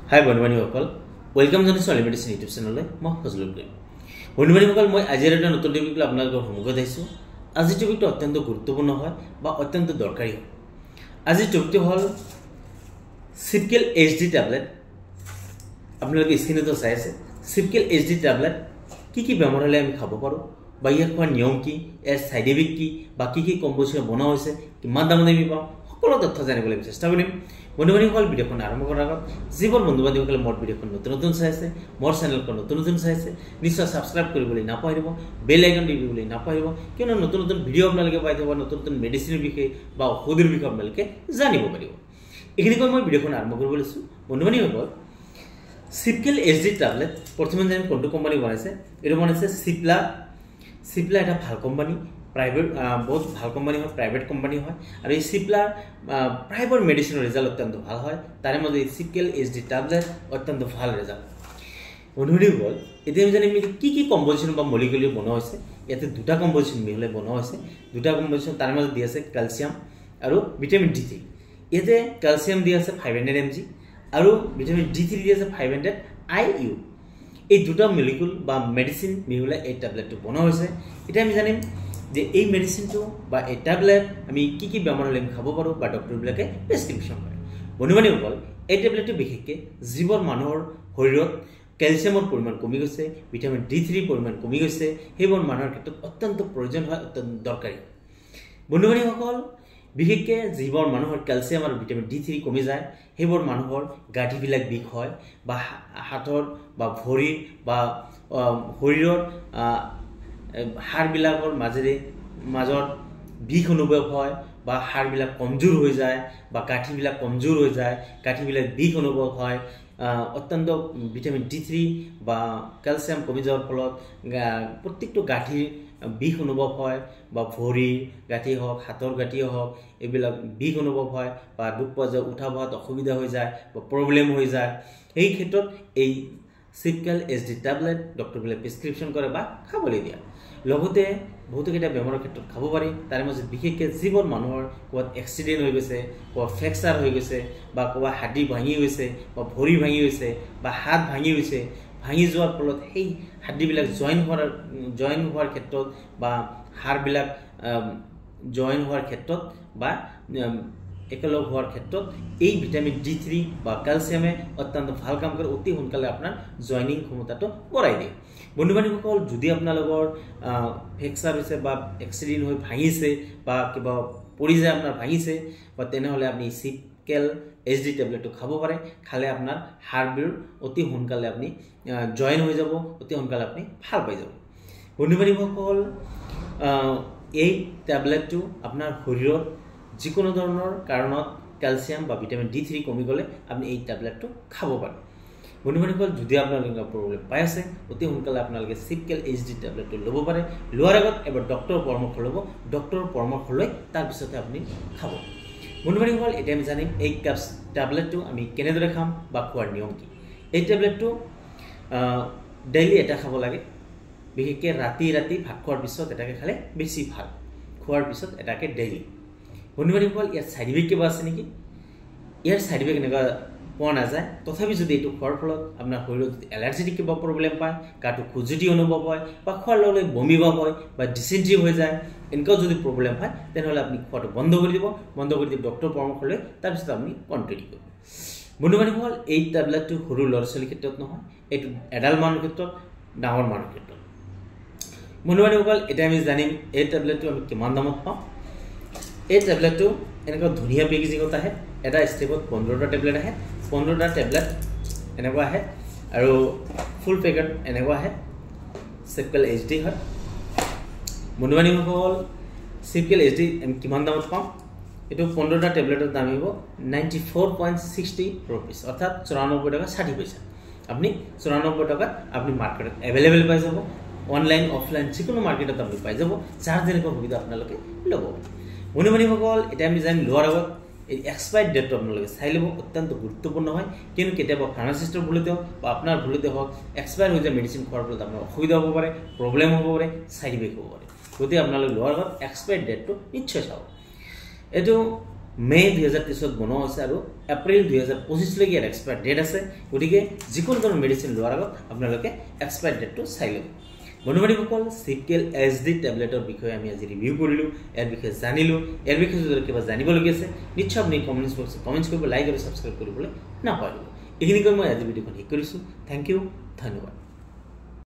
হাই বন্ধুবান্ধৱীসকল welcome জনাইছোঁ অলি medicine YouTube চেনেললৈ মই ফজলুল করিম। বন্ধুবান্ধৱীসকল মই আজিৰ এটা নতুন টপিক লৈ আপোনালোকৰ সন্মুখত আহিছোঁ। আজিৰ টপিকটো অত্যন্ত গুৰুত্বপূৰ্ণ হয় বা অত্যন্ত দৰকাৰী হয়। আজিৰ টপিকটো হ'ল সিপকেল এইচডি ট্যাবলেট। আপোনালোকে স্ক্ৰীনতে চাই আছে সিপকেল এইচডি ট্যাবলেট কি বেমাৰ হ'লে আমি খাব পাৰোঁ বা ইয়াৰ খোৱাৰ নিয়ম কি, ইয়াৰ সাইড ইফেক্ট কি বা কি কম্পোজিশ্যন বনোৱা হৈছে, কিমান দামত আমি পাওঁ, সকলো তথ্য জানিবলৈ চেষ্টা কৰিম। বন্ধুবান্ধৱীসকল ভিডিঅ'খন আৰম্ভ কৰাৰ আগত যিবোৰ বন্ধুবান্ধৱীসকলে মোৰ ভিডিঅ'খন নতুন চাই আছে, মোৰ চেনেলখন নতুন চাই আছে, নিশ্চয় ছাবস্ক্ৰাইব কৰিবলৈ নাপাহৰিব, বেল আইকন টিপিবলৈ নাপাহৰিব, কিয়নো নতুন ভিডিঅ' আপোনালোকে পাই যাব, নতুন মেডিচিনৰ বিষয়ে বা ঔষধৰ বিষয়ে আপোনালোকে জানিব পাৰিব। এইখিনি কৈ মই ভিডিঅ'খন আৰম্ভ কৰিব লৈছোঁ। বন্ধুবান্ধৱীসকল সিপকেল এইচডি ট্যাবলেট প্ৰথমে জানিম কোনটো কোম্পানী বনাইছে। এইটো বনাইছে সিপলা এটা ভাল কোম্পানী, প্ৰাইভেট বহুত ভাল কোম্পানী হয়, প্ৰাইভেট কোম্পানী হয়। আৰু এই সিপলাৰ প্ৰায়বোৰ মেডিচিনৰ ৰিজাল্ট অত্যন্ত ভাল হয়। তাৰে মাজত এই সিপকেল এইচডি ট্যাবলেট অত্যন্ত ভাল ৰিজাল্ট। বন্ধুসকল এতিয়া আমি জানিম কি কম্পোজিশ্যন বা মলিকুলাৰ বনোৱা হৈছে। ইয়াতে দুটা কম্পোজিশ্যন মিহলাই বনোৱা হৈছে। দুটা কম্পোজিশ্যন তাৰে মাজত দি আছে কেলছিয়াম আৰু ভিটামিন D3। ইয়াতে কেলছিয়াম দি আছে 500 mg আৰু ভিটামিন D3 দি আছে 500 IU। এই দুটা মলিকুল বা মেডিচিন মিহলাই এই ট্যাবলেটটো বনোৱা হৈছে। এতিয়া আমি জানিম যে এই মেডিচিনটো বা এই ট্যাবলেট আমি কি বেমাৰ হ'লে আমি খাব পাৰোঁ বা ডক্টৰবিলাকে প্ৰেছক্ৰিপশ্যন কৰে। বন্ধুবান্ধৱীসকল এই ট্যাবলেটটো বিশেষকৈ যিবোৰ মানুহৰ শৰীৰত কেলছিয়ামৰ পৰিমাণ কমি গৈছে, ভিটামিন D3 পৰিমাণ কমি গৈছে, সেইবোৰ মানুহৰ ক্ষেত্ৰত অত্যন্ত প্ৰয়োজন হয়, অত্যন্ত দৰকাৰী। বন্ধুবান্ধৱীসকল বিশেষকৈ যিবোৰ মানুহৰ কেলছিয়াম আৰু ভিটামিন D3 কমি যায়, সেইবোৰ মানুহৰ গাঁঠিবিলাক বিষ হয় বা হাতৰ বা ভৰিৰ বা শৰীৰৰ হাড়বিলাকৰ মাজত বিষ অনুভৱ হয় বা হাড়বিলাক কমজোৰ হৈ যায় বা গাঁঠিবিলাক কমজোৰ হৈ যায়, গাঁঠিবিলাক বিষ অনুভৱ হয়। অত্যন্ত ভিটামিন D3 বা কেলছিয়াম কমি যোৱাৰ ফলত প্ৰত্যেকটো গাঁঠিৰ বিষ অনুভৱ হয় বা ভৰিৰ গাঁঠি হওক, হাতৰ গাঁঠিয়ে হওক, এইবিলাক বিষ অনুভৱ হয় বা দুখ পোৱা যায়, উঠা বহাত অসুবিধা হৈ যায় বা প্ৰব্লেম হৈ যায়। এই ক্ষেত্ৰত এই সিপকেল এইচডি ট্যাবলেট ডক্টৰবিলাকে প্ৰেছক্ৰিপশ্যন কৰে বা খাবলৈ দিয়ে। লগতে বহুতকেইটা বেমাৰৰ ক্ষেত্ৰত খাব পাৰি। তাৰে মাজত বিশেষকৈ যিবোৰ মানুহৰ ক'ৰবাত এক্সিডেণ্ট হৈ গৈছে, ক'ৰবাত ফ্ৰেকচাৰ হৈ গৈছে বা ক'ৰবাত হাড়ি ভাঙি গৈছে বা ভৰি ভাঙি গৈছে বা হাত ভাঙি গৈছে, ভাঙি যোৱাৰ ফলত সেই হাড়িবিলাক জইন হোৱাৰ ক্ষেত্ৰত বা হাড়বিলাক জইন হোৱাৰ ক্ষেত্ৰত বা একেলগ হোৱাৰ ক্ষেত্ৰত এই ভিটামিন D3 বা কেলছিয়ামে অত্যন্ত ভাল কাম কৰে। অতি সোনকালে আপোনাৰ জইনিং ক্ষমতাটো বঢ়াই দিয়ে। বন্ধুবান্ধৱীসকল যদি আপোনালোকৰ ফ্ৰেকচাৰ হৈছে বা এক্সিডেণ্ট হৈ ভাঙিছে বা কিবা পৰি যায় আপোনাৰ ভাঙিছে বা তেনেহ'লে আপুনি সিপকেল এইচডি ট্যাবলেটটো খাব পাৰে। খালে আপোনাৰ হাড়বোৰ অতি সোনকালে আপুনি জইন হৈ যাব, অতি সোনকালে আপুনি ভাল পাই যাব। বন্ধুবান্ধৱীসকল এই ট্যাবলেটটো আপোনাৰ শৰীৰত যিকোনো ধৰণৰ কাৰণত কেলছিয়াম বা ভিটামিন D3 কমি গ'লে আপুনি এই ট্যাবলেটটো খাব পাৰে। বন্ধুবান্ধৱীসকল যদি আপোনালোকে প্ৰব্লেম পাই আছে, অতি সোনকালে আপোনালোকে সিপকেল এইচডি ট্যাবলেটটো ল'ব পাৰে। লোৱাৰ আগত এবাৰ ডক্টৰৰ পৰামৰ্শ ল'ব, ডক্টৰৰ পৰামৰ্শ লৈ তাৰপিছতে আপুনি খাব। বন্ধুবান্ধৱীসকল এতিয়া আমি জানিম এই ট্যাবলেটটো আমি কেনেদৰে খাম বা খোৱাৰ নিয়ম কি। এই ট্যাবলেটটো ডেইলি এটা খাব লাগে। বিশেষকৈ ৰাতি ভাত খোৱাৰ পিছত এটাকে খালে বেছি ভাল। খোৱাৰ পিছত এটাকে ডেইলি। বন্ধুবান্ধৱীসকল ইয়াৰ ছাইড ইফেক্ট কিবা আছে নেকি? ইয়াৰ ছাইড ইফেক্ট এনেকুৱা পোৱা নাযায়। তথাপি যদি এইটো খোৱাৰ ফলত আপোনাৰ শৰীৰত এলাৰ্জিটিক কিবা প্ৰব্লেম পায়, গাটো খুজুতি অনুভৱ হয় বা খোৱাৰ লগে বমি ভাৱ হয় বা ডিচেণ্ট্ৰি হৈ যায়, এনেকুৱাও যদি প্ৰব্লেম হয় তেনেহ'লে আপুনি খোৱাটো বন্ধ কৰি দিব। বন্ধ কৰি দি ডক্টৰৰ পৰামৰ্শ লৈ তাৰপিছত আপুনি কণ্টিনিউ কৰিব। বন্ধুবান্ধৱীসকল এই ট্যাবলেটটো সৰু ল'ৰা ছোৱালীৰ ক্ষেত্ৰত নহয়, এইটো এডাল্ট মানুহৰ ক্ষেত্ৰত, ডাঙৰ মানুহৰ ক্ষেত্ৰত। বন্ধুবান্ধৱীসকল এতিয়া আমি জানিম এই ট্যাবলেটটো আমি কিমান দামত পাওঁ। এই ট্যাবলেটটো এনেকুৱা ধুনীয়া পেকেজিঙত আহে। এটা ষ্টেপত 15টা টেবলেট আহে, 15টা টেবলেট এনেকুৱা আহে আৰু ফুল পেকেট এনেকুৱা আহে। সিপকেল এইচডি হয়। বন্ধুবান্ধৱীসকল সিপকেল এইচডি আমি কিমান দামত পাওঁ? এইটো 15টা টেবলেটৰ দাম আহিব 94.60 rupees, অৰ্থাৎ 94 টকা 60 পইচা। আপুনি 94 টকাত আপুনি মাৰ্কেটত এভেইলেবল পাই যাব। অনলাইন অফলাইন যিকোনো মাৰ্কেটত আপুনি পাই যাব, যাৰ যেনেকুৱা সুবিধা আপোনালোকে ল'ব। বন্ধুবান্ধৱীসকল এতিয়া আমি জানিম লোৱাৰ আগত এই এক্সপায়াৰ ডেটটো আপোনালোকে চাই ল'ব। অত্যন্ত গুৰুত্বপূৰ্ণ হয়, কিন্তু কেতিয়াবা ফাৰ্মাচিষ্টৰ ভুলতে হওক বা আপোনাৰ ভুলতে হওক এক্সপায়াৰ হৈ যায় মেডিচিন খোৱাৰ ফলত আপোনাৰ অসুবিধা হ'ব পাৰে, প্ৰব্লেম হ'ব পাৰে, ছাইড ইফেক্ট হ'ব পাৰে। গতিকে আপোনালোকে লোৱাৰ আগত এক্সপায়াৰ ডেটটো নিশ্চয় চাব। এইটো মে 2023 বনোৱা হৈছে আৰু এপ্ৰিল 2025 লৈকে ইয়াৰ এক্সপায়াৰ ডেট আছে গতিকে যিকোনো ধৰণৰ মেডিচিন লোৱাৰ আগত আপোনালোকে এক্সপায়াৰ ডেটটো চাই ল'ব বন্ধু-বান্ধৱীসকল চিপকেল এছডি টেবলেটৰ বিষয়ে আমি আজি ৰিভিউ কৰিলোঁ ইয়াৰ বিষয়ে জানিলোঁ ইয়াৰ বিষয়ে যদি কিবা জানিবলগীয়া আছে নিশ্চয় আপুনি কমেণ্টছ বক্সত কমেণ্টছ কৰিব লাইক আৰু ছাবস্ক্ৰাইব কৰিবলৈ নাপাহৰিব এইখিনি কৈ মই আজি ভিডিঅ'খন শেষ কৰিছোঁ থেংক ইউ ধন্যবাদ